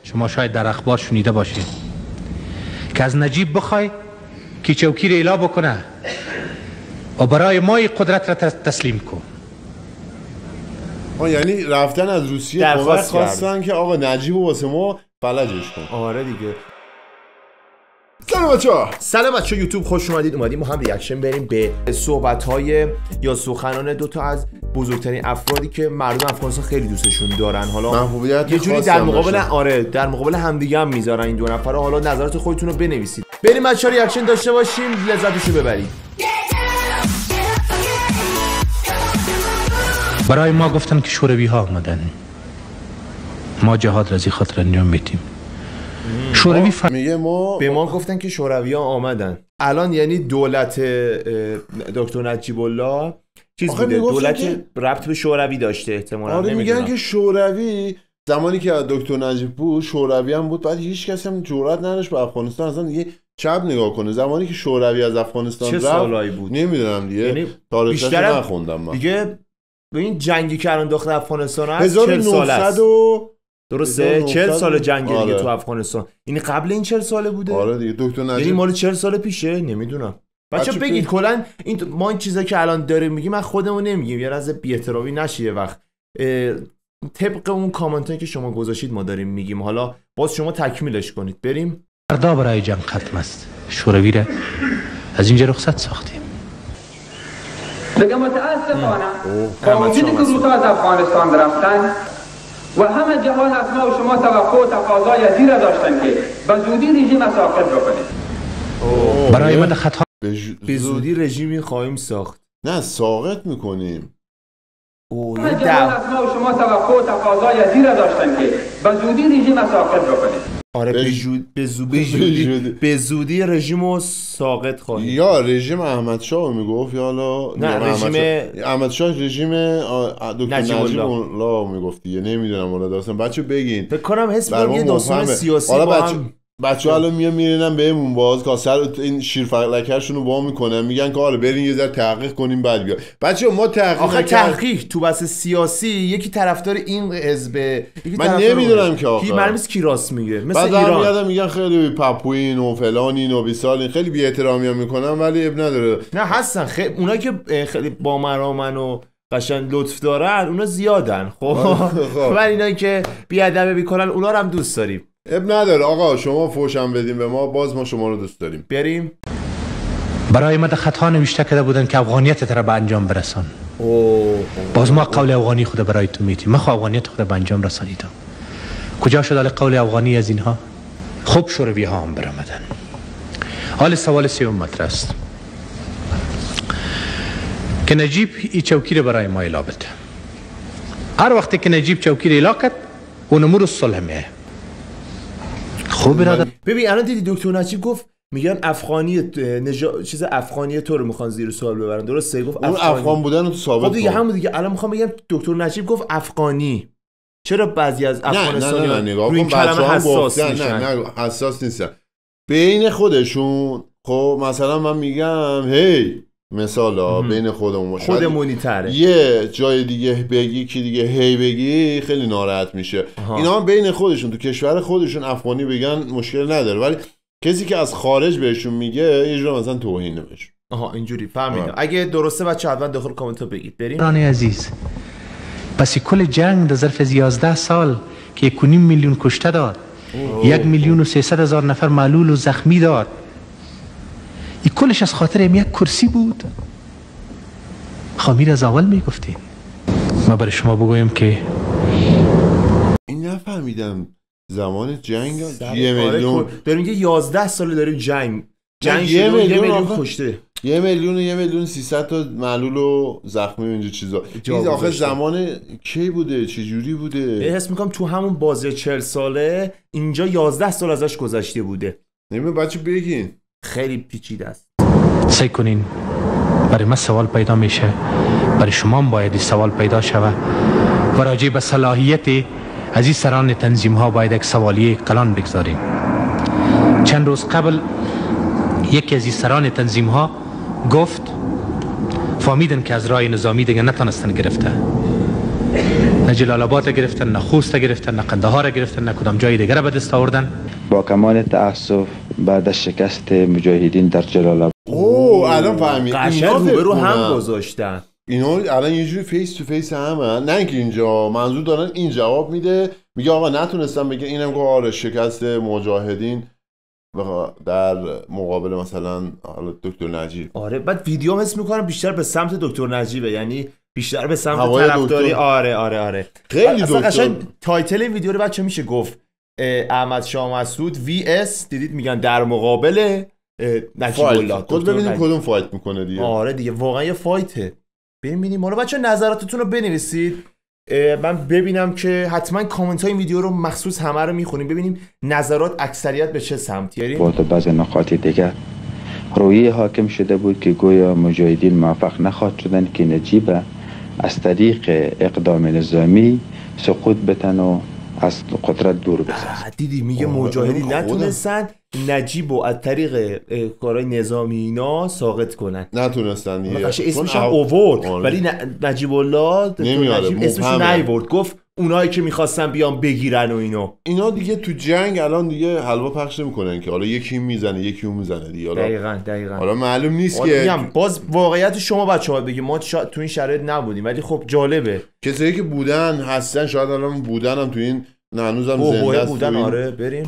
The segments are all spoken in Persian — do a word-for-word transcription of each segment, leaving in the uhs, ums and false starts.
شما شاید در اخبار شنیده باشید که از نجیب بخوای که چوکی رو اعلا بکنه و برای ما این قدرت را تسلیم کن. آه یعنی رفتن از روسیه درخواست خواستن که آقا نجیب و واسه ما فلجش کن. آره دیگه. سلام بچه‌ها. سلام بچه‌ها، یوتیوب خوش اومدید. اومدیم ما هم ریاکشن بریم به صحبت‌های یا سخنان دو تا از بزرگترین افرادی که مردم افغانستان خیلی دوستشون دارن. حالا محبوبیت یه جوری در مقابل آره در مقابل همدیگه هم میذارن این دو نفر. حالا نظرات خودتون رو بنویسید. بریم بچه‌ها ریاکشن داشته باشیم، لذتشو ببرید. برای ما گفتن که شوروی ها آمدن، ما جهاد رزی خاطر انجام میدیم. شوروی ف... میگه ما به ما گفتن که شوروی ها آمدن. الان یعنی دولت دکتر نجیب الله چیز بوده، دولت که... ربط به شوروی داشته احتمالاً. آره میگن که شوروی زمانی که دکتر نجیب بود شوروی هم بود، بعد هیچ کسی هم جرئت نداشت به افغانستان اصلا دیگه چپ نگاه کنه. زمانی که شوروی از افغانستان رفت چه سالایی بود نمیدونم دیگه، یعنی تاریخش نخوندم من دیگه. به این جنگی که الان داخل افغانستان هست چهل سال است. درسته؟ چهل سال جنگی آره. دیگه تو افغانستان. این قبل این چهل ساله بوده؟ آره دیگه. دکتر نجیب یعنی مال چهل سال پیشه؟ نمیدونم. بچه بگید پی... کلا این ما این چیزا که الان داریم میگیم من خودمون نمیگیم، یه از بی‌احترامی نشه یه وقت. طبق اون کامنتایی که شما گذاشتید ما داریم میگیم. حالا باز شما تکمیلش کنید. بریم. فردا برای جنگ ختم است. شوروی را از اینجا رخصت ساختیم. دیگه متاسفانه با وجودی که روسا از افغانستان رفتن و همه جهان از ما و شما توقع و تقاضای از این را داشتن که به زودی رژیم ساخت بکنید. برای ما خطا به زودی رژیمی خواهیم ساخت. نه ساقط میکنیم. همه جهان از ما و شما توقع و تقاضای از این را داشتن که به زودی رژیم ساخت بکنید. آره به زودی به زودی به زودی رژیمو ساقط خواهیم. یا رژیم احمد شاه میگفت یا حالا نه رژیم احمد شاه رژیم دکتر نجیب الله میگفت دیگه. نمیدونم والا داستان بچه بگین. فکر کنم حس می‌کنم یه داستان سیاسی با بچه هم بچه‌ها الان میان میرینن بهمون باز کاسر این شیرفلکرشون رو وا میکنن، میگن که آره برین یه ذره تحقیق کنیم بعد بیا. بچه‌ها ما تحقیق آخه تحقیق تو بحث سیاسی یکی طرفدار این حزب، من نمیدونم که آخه کی معلومه کی راست میگه. مثل بعد ایران میادن میگن خیلی پاپوین و فلانین و بیسالین، خیلی بی احترامی میکنن ولی اب نداره. نه هستن خیلی اونایی که خیلی با مرامن و قشنگ لطف دارن اونا زیادن. خب ولی اینایی که بی ادبی میکنن اونا رو هم دوست داریم. اب نداره آقا، شما فوشم بدیم به ما باز ما شما رو دوست داریم. بریم. برای ما خطا نوشته کرده بودن که افغانیت را به انجام برسان. اوه. باز ما قول افغانی خود برای تو میتیم. ما خو افغانیت خود به انجام رسانیدم. کجا شد قول افغانی از اینها؟ خوب شوروی ها هم برآمدن. حال سوال سوم مطرح است که نجیب این چوکی رو برای ما اعلا بده. هر وقتی که نجیب چوکی رو اعلا کرد اون امور صلح میه. خوب برادر. ببین الان دیدی دکتر نجیب گفت میگن افغانی نجا... چیز افغانی تو رو میخوان زیر سوال ببرن. درسته گفت اون افغان بودن رو تو ثابت خب دیگه همون دیگه. الان میخوام بگم دکتر نجیب گفت افغانی. چرا بعضی از افغانستانی‌ها روی این کلمه حساس میشن؟ نه نه حساس نیستن بین خودشون. خب مثلا من میگم هی مثلا بین خودمون خودمونی تره، یه جای دیگه بگی که دیگه هی بگی خیلی ناراحت میشه. اینا هم بین خودشون تو کشور خودشون افغانی بگن مشکل نداره، ولی کسی که از خارج بهشون میگه یه جور مثلا توهینه بهش. آها اینجوری فهمیدم. اگه درسته بچه حتما داخل کامنت ها بگید. بریم. رانی عزیز پس کل جنگ در ظرف یازده سال که یک و نیم میلیون کشته داد، یک میلیون و سیصد هزار نفر معلول و زخمی داد، این کلش از خاطر یک کرسی بود؟ خامیر از اول میگفتین. ما برای شما بگویم که این نفهمیدم زمان جنگ یه میلیون داریم که یازده ساله داریم جنگ جنگ یه میلیون کشته، یه میلیون و یه میلیون سیصد تا معلول و زخمی و اینجا چیزا. این آخه زمان کی بوده؟ چه جوری بوده؟ حس میکنم تو همون بازه چهل ساله اینجا یازده سال ازش گذشته بوده. نمیدونم بچه بگین. خیلی پیچیده است. سعی کنین. برای من سوال پیدا میشه، برای شما هم باید سوال پیدا شود و راجع به صلاحیت از این سران تنظیم ها باید یک سوالیه کلان بگذاریم. چند روز قبل یکی از این سران تنظیم ها گفت فهمیدن که از راه نظامی دیگه نتونستن گرفته، نه جلال آباد گرفتن، نه خوست گرفتن، نه قندهار گرفتن، نه کدام جای دیگر به دست آوردن. با کمال تأسف بعد از شکست مجاهدین در جلال آباد اوه الان فهمید قشنگ روبرو هم گذاشتن. اینا الان یه جوری فیس تو فیس همه، نه اینکه اینجا منظور دارن این جواب میده میگه آقا نتونستم بگه، اینم گفت آره شکست مجاهدین در مقابل مثلا حالا دکتر نجیب. آره بعد ویدیو هم حس میکنم بیشتر به سمت دکتر نجیبه، یعنی بیشتر به سمت طرفداری. آره آره آره خیلی دکتر. قشنگ تایتل این ویدیو رو بچه میشه گفت احمد شاه مسعود وی اس، دیدید میگن در مقابل نجیب الله. خود ببینیم کدوم فایت میکنه دیگه. آره دیگه واقعا یه فایته. بریم ببینیم. حالا بچه نظراتتون رو بنویسید، من ببینم که حتما کامنت های این ویدیو رو مخصوص همه رو میخونیم، ببینیم نظرات اکثریت به چه سمتی. با بعض نقاط دیگر رویه حاکم شده بود که گویا مجاهدین موفق نخواهد شدن که نجیب از طریق اقدام نظامی سقوط بتن و از قدرت دور بسازن. دیدی میگه مجاهدین نتونستن نجیب رو از طریق کارهای نظامی اینا ساقط کنن، نتونستن دیگه. اسمش هم اوورد ولی نجیب الله نجیب اسمش نیورد، گفت اونایی که میخواستن بیان بگیرن و اینو. اینا دیگه تو جنگ الان دیگه حلوا پخش نمیکنن که حالا یکی میزنه یکی اون میزنه دیگه. حالا دقیقاً دقیقاً حالا معلوم نیست که میگم باز واقعیت شما بچه‌ها بگید، ما شا... تو این شرایط نبودیم ولی خب جالبه کسایی که بودن هستن، شاید الان بودن هم تو این هنوزم زنده بودن. آره بریم.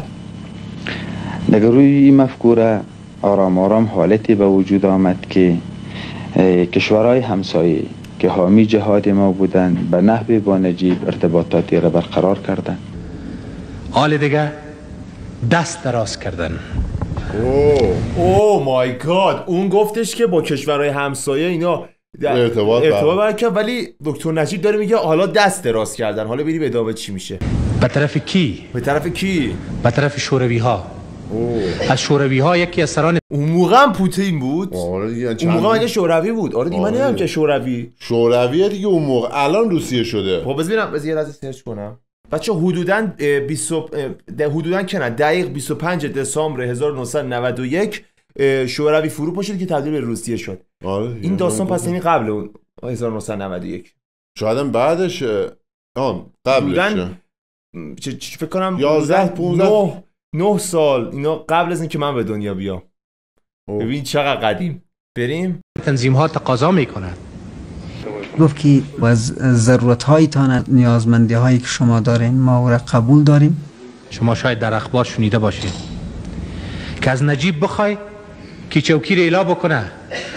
در روی این مفکوره آرام آرام حالتی به وجود آمد که کشورهای همسایه که حامی جهاد ما بودن به نحوی با نجیب ارتباطاتی را برقرار کردن. حال دیگه دست دراز کردن. اوه اوه مای گاد، اون گفتش که با کشورهای همسایه اینا ارتباط ارتباط کرد، ولی دکتر نجیب داره میگه حالا دست دراز کردن. حالا بریم ادامه چی میشه. به طرف کی؟ به طرف کی؟ به طرف شوروی ها. از شوروی ها یکی از سران اون موقع هم پوتین بود. آره دیگه اون موقع مگه شوروی بود. آره دیگه من نمیدونم که شوروی شورویه دیگه اون موقع، الان روسیه شده. خب ببینم بذار یه لحظه سرچ کنم بچه. حدوداً بیست حدوداً که نه دقیق بیست و پنج دسامبر هزار و نهصد و نود و یک شوروی فرو پاشید که تبدیل به روسیه شد. آره این داستان پس یعنی قبل اون هزار و نهصد و نود و یک، شاید هم بعدش. آن قبلش چه فکر کنم یازده پانزده نه سال اینا قبل از اینکه من به دنیا بیام. ببین چقدر قدیم. بریم. تنظیم ها تقاضا میکنن. گفت که از ضرورت هایتان، نیازمندی هایی که شما دارین ما را قبول داریم. شما شاید در اخبار شنیده باشید که از نجیب بخوای که چوکی را اعلا بکنه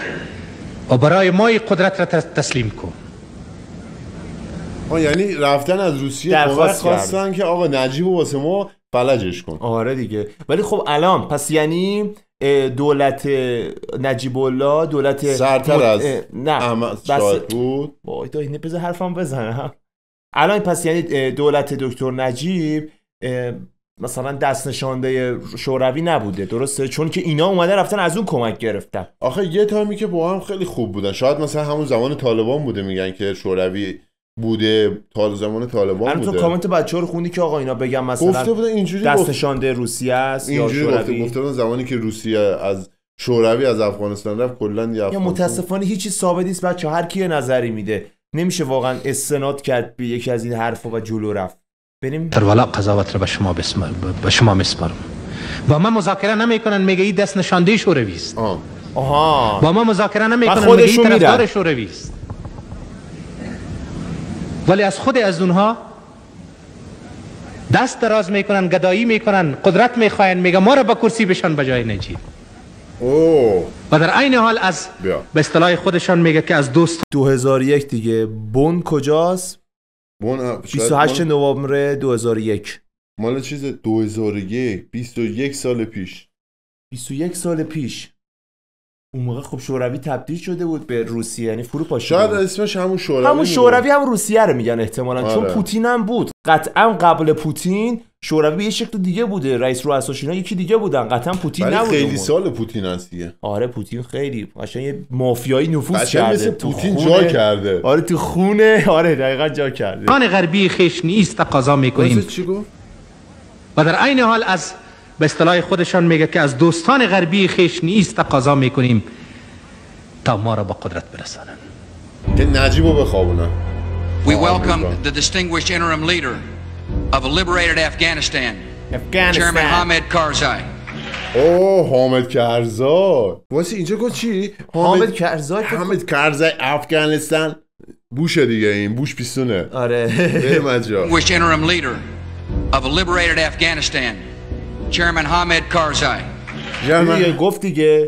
و برای ما قدرت را تسلیم کن. آه یعنی رفتن از روسیه درخواست خواستن که آقا نجیب واسه ما فلجش کن. آره دیگه. ولی خب الان پس یعنی دولت نجیب الله دولت سرتر مد... از نه احمد شاید بود. وای تو اینه بذار حرفم بزنم. الان پس یعنی دولت دکتر نجیب مثلا دست نشانده شوروی نبوده، درسته؟ چون که اینا اومدن رفتن از اون کمک گرفتن. آخه یه تایمی که با هم خیلی خوب بودن، شاید مثلا همون زمان طالبان بوده، میگن که شوروی بوده تا زمان طالبان بوده. تو کامنت بچه‌ها رو خوندی که آقا اینا بگم مثلا گفته بودن اینجوری دست نشانده روسیه است یا شوروی. گفته بودن زمانی که روسیه از شوروی از افغانستان رفت کلا یا یا متاسفانه هیچی ثابت نیست بچه، هر کی نظری میده، نمیشه واقعا استناد کرد به یکی از این حرفا و جلو رفت. بریم. در والا قضاوت رو به شما بسم... به شما میسپارم. با ما مذاکره نمیکنن، میگه این دست نشانده شوروی است. آه. آها. با ما مذاکره نمیکنن، میگه این طرفدار شوروی است. ولی از خود از اونها دست دراز میکنن، گدایی میکنن، قدرت میخواین، میگه ما رو به کرسی بشن به جای نجیب. اوه. و در عین حال از بیا. به اصطلاح خودشان میگه که از دوست دو هزار و یک دیگه. بن کجاست؟ بن بیست و هشت نوامبر دو هزار و یک. مال چیز دو هزار و یک، بیست و یک سال پیش. بیست و یک سال پیش. اون موقع خب شوروی تبدیل شده بود به روسیه، یعنی فرو پاشید. شاید اسمش همون شوروی همون شوروی هم روسیه رو میگن احتمالاً. آره. چون پوتین هم بود. قطعا قبل پوتین شوروی یه شکل دیگه بوده، رئیس رؤساش اینا یکی دیگه بودن، قطعا پوتین نبود. خیلی سال پوتین هست دیگه. آره پوتین خیلی قشنگ یه مافیایی نفوذ کرده. مثل پوتین جا کرده. آره تو خونه. آره دقیقاً جا کرده. آن غربی خیش نیست تقاضا میکنیم. چی گفت؟ و در عین حال از به اصطلاح خودشان میگه که از دوستان غربی خیش نیست تقاضا میکنیم تا ما را به قدرت برسانن، که نجیبو بخوابونن. We welcome the distinguished interim leader of a liberated Afghanistan, Afghanistan. Chairman Hamid Karzai. اوه حامد کرزای. واسه اینجا گفت چی؟ حامد کرزای. حامد کرزای افغانستان. بوشه دیگه این بوش پیستونه. آره. بریم از جا. Distinguished interim leader of a liberated Afghanistan, Chairman Hamid Karzai. دیگه گفت دیگه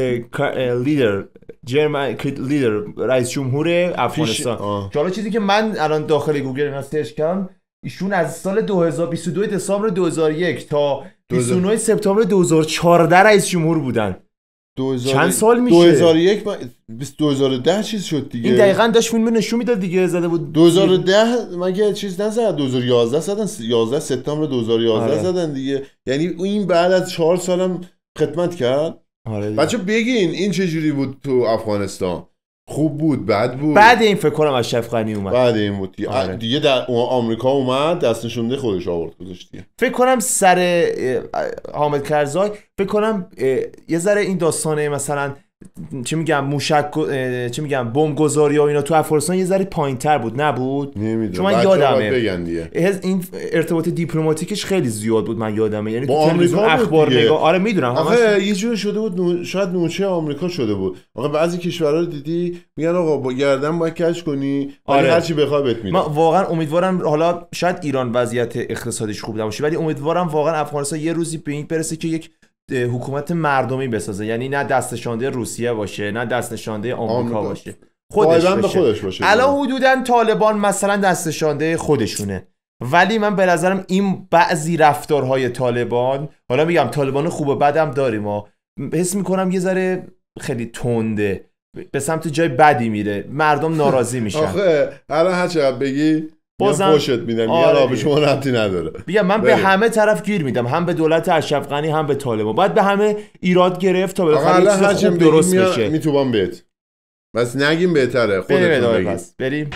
لیدر جرمن لیدر رئیس جمهور افغانستان. حالا چیزی که من الان داخل گوگل اینا سرچ کردم، ایشون از سال دو هزار و بیست و دو دسامبر دو هزار و یک تا بیست و نه سپتامبر دو هزار و چهارده رئیس جمهور بودن. چند سال میشه؟ دو هزار و یک دو هزار و ده چیز شد دیگه. این دقیقاً داشت فیلم نشون میداد دیگه، زده بود دو هزار و ده مگه چیز نزد؟ دو هزار و یازده زدن، یازده سپتامبر دو هزار و یازده آره. زدن دیگه. یعنی این بعد از چهار سالم خدمت کرد. آره بچه بگین این چه جوری بود تو افغانستان؟ خوب بود، بد بود؟ بعد این فکر کنم اشرف غنی اومد. بعد این بود دیگه. آره. دیگه در آمریکا اومد دست نشونده خودش آورد گذاشت دیگه. فکر کنم سر حامد کرزای فکر کنم یه ذره این داستانه مثلا چه میگم موشک چه میگم بمب گذاری و اینا تو افغانستان یه ذره پایین‌تر بود نبود؟ نمیدونم. چون من یادمه بگن دیگه. این ارتباط دیپلماتیکش خیلی زیاد بود من یادمه، یعنی با آمریکا اخبار نگاه. آره میدونم. آخه یه جور شده بود نو... شاید نوچه آمریکا شده بود. آخه بعضی کشورها رو دیدی میگن آقا با گردن باید کج کنی، آره. هر چی بخوای بهت میدن. من واقعا امیدوارم حالا شاید ایران وضعیت اقتصادیش خوب نباشه ولی امیدوارم واقعا افغانستان یه روزی به این برسه که یک حکومت مردمی بسازه، یعنی نه دست نشانده روسیه باشه نه دست نشانده آمریکا, آمریکا. باشه، خودش باشه. خودش باشه. الان حدوداً طالبان مثلا دست نشانده خودشونه، ولی من به نظرم این بعضی رفتارهای طالبان، حالا میگم طالبان خوب و بدم داریم، ما حس میکنم یه ذره خیلی تنده به سمت جای بدی میره، مردم ناراضی میشن. آخه الان هر چقدر بگی بازم خوشت میدم، آره میگن به شما ربطی نداره. بگم من به همه طرف گیر میدم، هم به دولت اشرف غنی هم به طالبان. باید به همه ایراد گرفت تا بالاخره یه چیز خوب درست بشه. میتوبم بهت بس نگیم بهتره خودتون بگید. بریم.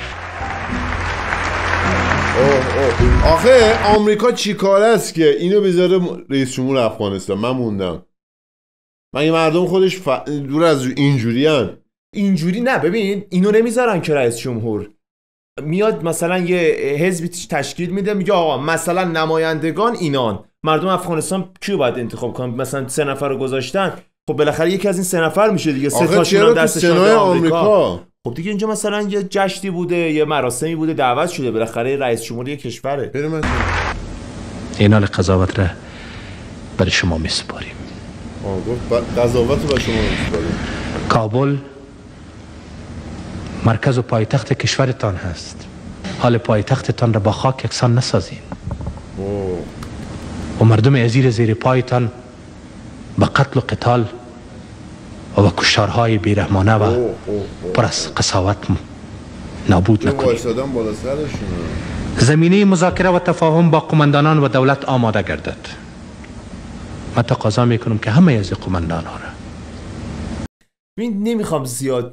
اوه اوه. آخه آمریکا چیکاره است که اینو بذاره رئیس جمهور افغانستان؟ من موندم. مگه مردم خودش ف... دور از اینجوری ان؟ اینجوری نه. ببین اینو نمیذارن که رئیس جمهور میاد مثلا یه حزبی تشکیل میده میگه آقا مثلا نمایندگان اینان، مردم افغانستان کیو باید انتخاب کنن؟ مثلا سه نفر رو گذاشتن، خب بالاخره یکی از این سه نفر میشه دیگه. سه تاشون دستشون به آمریکا. خب دیگه اینجا مثلا یه جشنی بوده، یه مراسمی بوده، دعوت شده، بالاخره رئیس جمهوری کشوره. بریم اینال قضاوت را برای شما میسپاریم. آقا قضاوت رو برای شما میسپاریم. کابل مرکز و پایتخت کشورتان هست. حال پایتختتان را با خاک یکسان نسازین و مردم عزیر زیر پایتان به قتل و قتال و به کشتارهای بیرحمانه و پر از قساوت نابود نکنید. زمینه مذاکره و تفاهم با قماندانان و دولت آماده گردد. من تقاضا میکنم که همه از قماندان ها را من نمیخوام زیاد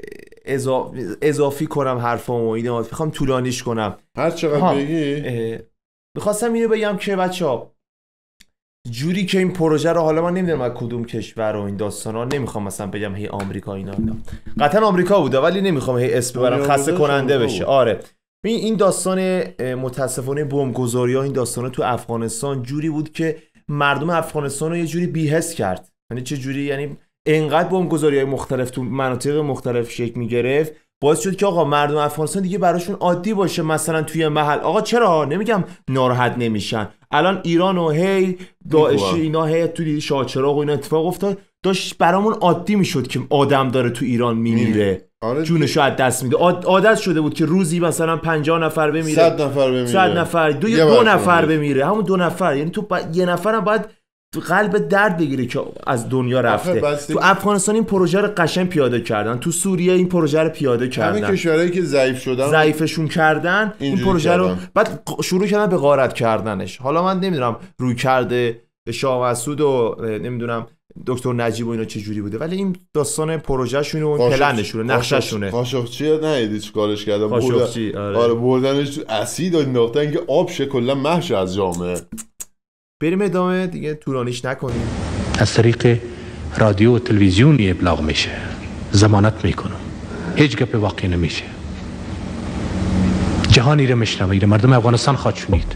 اضافی کنم حرفامو، اینا میخوام طولانیش کنم هر چقدر بگی. میخواستم اینو بگم که بچه‌ها جوری که این پروژه رو، حالا من نمیدونم از کدوم کشور و این داستانا، نمیخوام مثلا بگم هی آمریکا اینا اینا قطعا آمریکا بوده ولی نمیخوام هی اسم ببرم خسته کننده بشه. آره این داستان متاسفانه بمبگذاری‌ها، این داستانا تو افغانستان جوری بود که مردم افغانستان رو یه جوری بی‌حس کرد. یعنی چه جوری؟ یعنی انقدر بمبگذاری‌های مختلف تو مناطق مختلف شکل می‌گرفت باعث شد که آقا مردم افغانستان دیگه براشون عادی باشه مثلا توی محل. آقا چرا نمیگم ناراحت نمیشن؟ الان ایران و هی داعش اینا هی تو شاهچراغ و اینا اتفاق افتاد، داشت برامون عادی میشد که آدم داره تو ایران میمیره، آره جونشو از دست میده. عادت شده بود که روزی مثلا پنجاه نفر بمیره، صد نفر بمیره، صد نفر دو, دو نفر بمیره، همون دو نفر. یعنی تو با... یه نفرم باید تو قلب درد بگیره که از دنیا رفته. تو افغانستان این پروژه رو قشنگ پیاده کردن، تو سوریه این پروژه رو پیاده کردن، همین کشورهایی که ضعیف شدن ضعیفشون کردن این پروژه کردن. رو بعد شروع کردن به غارت کردنش. حالا من نمیدونم روی کرده شاه مسعود و نمیدونم دکتر نجیب و اینا چه جوری بوده، ولی این داستان پروژه شونه و پلنشونه، نقشه شونه. قاشقچی ندیدی چیکارش کردن؟ قاشقچی آره. آره بردنش تو اسید انداختن که آب شه کلا محش از جامعه. بریم ادامه دیگه، طولانیش نکنیم. از طریق رادیو و تلویزیونی ابلاغ میشه. ضمانت میکنم هیچ گپ واقعی نمیشه. جهانی رو میشنوه، مردم افغانستان خواهد شنید.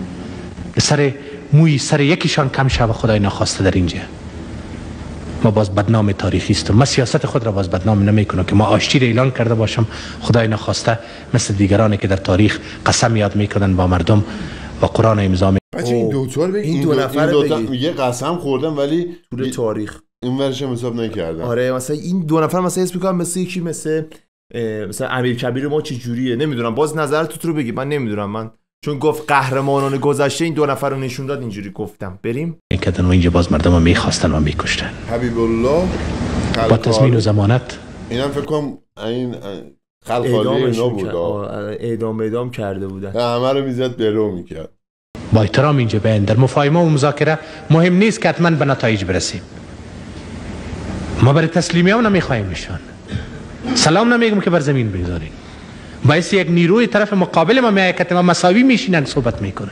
سر موی سر یکیشان کم شوه خدای نخواسته در اینجا. ما باز بدنام تاریخی است. ما سیاست خود را باز بدنام نمیکنم که ما آشتی را اعلان کرده باشم خدای نخواسته مثل دیگرانی که در تاریخ قسم یاد میکنن با مردم و قرآن امضا می. بچه این دوتار بگی این دو نفر بگی یه قسم خوردن ولی طول تاریخ این ورش هم حساب نکردن. آره مثلا این دو نفر مثلا اسم میکنم مثل یکی مثل مثلا امیرکبیر ما چه جوریه نمیدونم. باز نظرت رو بگی. من نمیدونم. من چون گفت قهرمانان گذشته این دو نفر رو نشون داد اینجوری گفتم. بریم این کدن و اینجا باز مردم رو میخواستن و میکشتن. حبیب الله با تضمین و ضمانت اینم فکر کنم این خلخالی اینا بود. اعدام اعدام کرده بودن. همه رو میزد برو میکرد. با احترام اینجا بین در مفاهمه و مذاکره مهم نیست که حتما به نتایج برسیم. ما برای تسلیمی هم نمیخوایم نشان. سلام نمیگم که بر زمین بگذاریم. باعث یک نیروی طرف مقابل ما میایه که ما مساوی میشینن صحبت میکنن.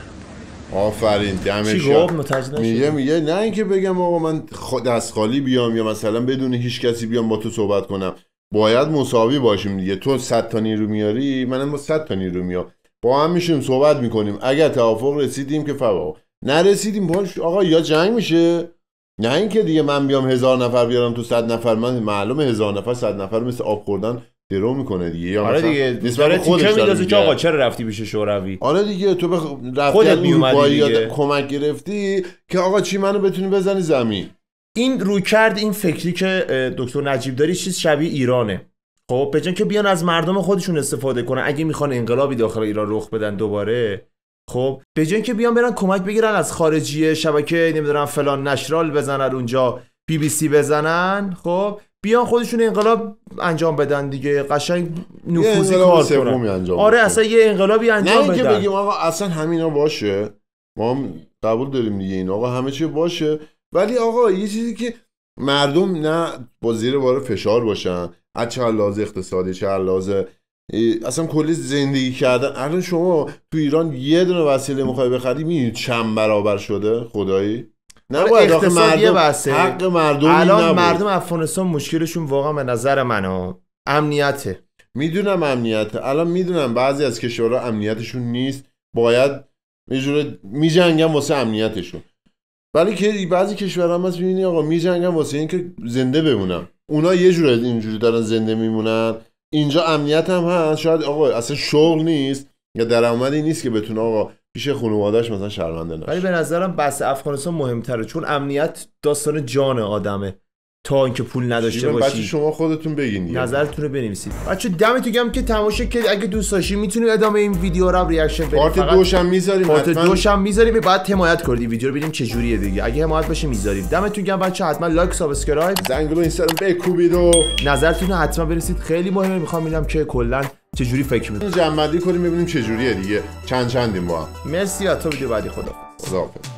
آفرین دمشق. میگه میگه نه اینکه بگم آقا من دست خالی بیام یا مثلا بدون هیچ کسی بیام با تو صحبت کنم. باید مساوی باشیم دیگه. تو صد تا نیرو میاری منم با صد تا نیرو میام. با هم میشیم صحبت میکنیم. اگر توافق رسیدیم که فوا، نرسیدیم باش آقا یا جنگ میشه، نه اینکه دیگه من بیام هزار نفر بیارم تو صد نفر. من معلومه هزار نفر صد نفر مثل آب خوردن درو میکنه دیگه. یا آره دیگه نسبت خودش میندازه که آقا چرا رفتی پیش شوروی. آره دیگه تو بخ... رفتی اروپایی یا کمک گرفتی که آقا چی منو بتونی بزنی زمین. این روی کرد این فکری که دکتر نجیب داری چیز شبیه ایرانه. خب بجن که بیان از مردم خودشون استفاده کنن اگه میخوان انقلابی داخل ایران رخ بدن دوباره. خب بجن که بیان برن کمک بگیرن از خارجیه، شبکه نمیدونم فلان نشرال بزنن اونجا، بی بی سی بزنن، خب بیان خودشون انقلاب انجام بدن دیگه. قشنگ نفوذی کار کنن. آره اصلا یه انقلابی انجام بدن. نه اینکه بگیم آقا اصلا همینا باشه، ما هم قبول داریم دیگه این آقا همه چی باشه، ولی آقا یه چیزی که مردم نه با زیر بار فشار باشن، از چه لحاظ اقتصادی چه لحاظ اصلا کلی زندگی کردن. الان شما تو ایران یه دونه وسیله میخوای بخری میدونی چند برابر شده خدایی؟ نباید آخه مردم حق مردم الان نبود. مردم افغانستان مشکلشون واقعا به نظر من امنیته. میدونم امنیته. الان میدونم بعضی از کشورها امنیتشون نیست، باید یه جوری میجنگن واسه امنیتشون، ولی که بعضی کشورها هم هست میبینی آقا میجنگن واسه اینکه زنده بمونن. اونا یه جوری اینجوری دارن زنده میمونن. اینجا امنیت هم هست، شاید آقا اصلا شغل نیست یا درآمدی نیست که بتونه آقا پیش خانواده‌اش مثلا شرمنده نشه. ولی به نظرم بحث افغانستان مهمتره، چون امنیت داستان جان آدمه تا اینکه پول نداشته باشی. بچه شما خودتون بگین دیگه، نظرتون رو بنویسید. بچه دمتون گرم که تماشا کردید. اگه دوست داشتید میتونید ادامه این ویدیو رو ریاکشن بدید. پارت دوش هم میذاریم، پارت دوش هم میذاریم. بعد حمایت کنید ویدیو رو ببینیم چه جوریه دیگه. اگه حمایت بشه میذاریم. دمتون گرم بچه. حتما لایک، سابسکرایب، زنگولو اینستاگرام بکوبید و نظرتون رو حتما بنویسید. خیلی مهمه. میخوام ببینم که کلا چه جوری فکر می‌کنید. جمع بندی کنیم ببینیم چه جوریه دیگه. چند چندیم با هم. مرسی. تا ویدیو بعدی. خدا خداحافظ.